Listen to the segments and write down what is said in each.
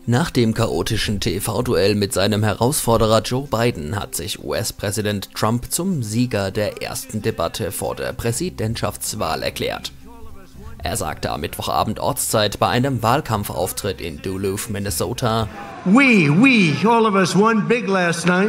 Nach dem chaotischen TV-Duell mit seinem Herausforderer Joe Biden hat sich US-Präsident Trump zum Sieger der ersten Debatte vor der Präsidentschaftswahl erklärt. Er sagte am Mittwochabend Ortszeit bei einem Wahlkampfauftritt in Duluth, Minnesota: all of us won big last night.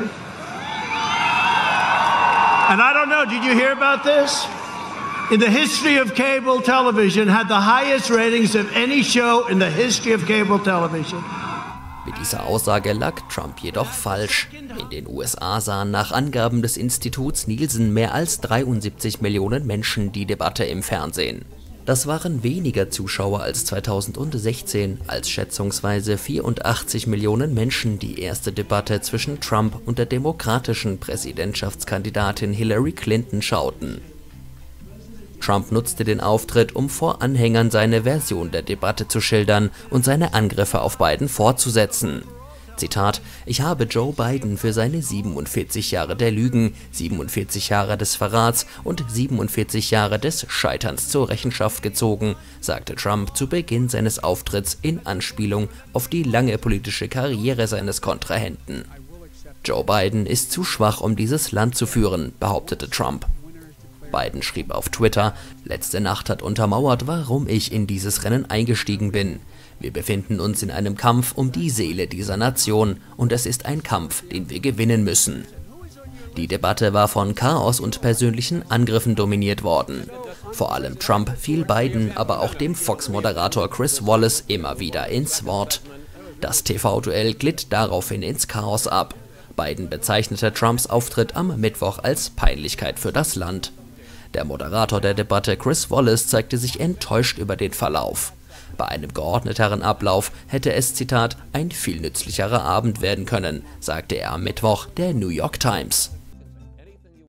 And I don't know, did you hear about this? In the history of cable television, had the highest ratings of any show in the history of cable television. Mit dieser Aussage lag Trump jedoch falsch. In den USA sahen nach Angaben des Instituts Nielsen mehr als 73 Millionen Menschen die Debatte im Fernsehen. Das waren weniger Zuschauer als 2016, als schätzungsweise 84 Millionen Menschen die erste Debatte zwischen Trump und der demokratischen Präsidentschaftskandidatin Hillary Clinton schauten. Trump nutzte den Auftritt, um vor Anhängern seine Version der Debatte zu schildern und seine Angriffe auf Biden fortzusetzen. Zitat: Ich habe Joe Biden für seine 47 Jahre der Lügen, 47 Jahre des Verrats und 47 Jahre des Scheiterns zur Rechenschaft gezogen, sagte Trump zu Beginn seines Auftritts in Anspielung auf die lange politische Karriere seines Kontrahenten. Joe Biden ist zu schwach, um dieses Land zu führen, behauptete Trump. Biden schrieb auf Twitter: Letzte Nacht hat untermauert, warum ich in dieses Rennen eingestiegen bin. Wir befinden uns in einem Kampf um die Seele dieser Nation und es ist ein Kampf, den wir gewinnen müssen. Die Debatte war von Chaos und persönlichen Angriffen dominiert worden. Vor allem Trump fiel Biden, aber auch dem Fox-Moderator Chris Wallace immer wieder ins Wort. Das TV-Duell glitt daraufhin ins Chaos ab. Biden bezeichnete Trumps Auftritt am Mittwoch als Peinlichkeit für das Land. Der Moderator der Debatte, Chris Wallace, zeigte sich enttäuscht über den Verlauf. Bei einem geordneteren Ablauf hätte es, Zitat, ein viel nützlicherer Abend werden können, sagte er am Mittwoch der New York Times.